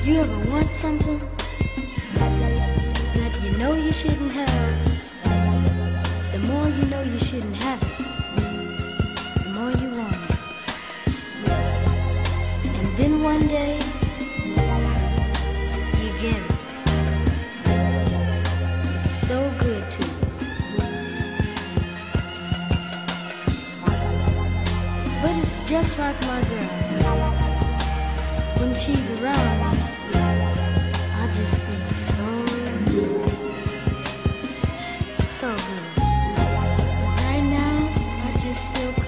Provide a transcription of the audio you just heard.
you ever want something that you know you shouldn't have, the more you know you shouldn't have it, the more you want it. And then one day, you get it. It's so good to you. But it's just like my girl. When she's around me, I just feel so good. So good. But right now, I just feel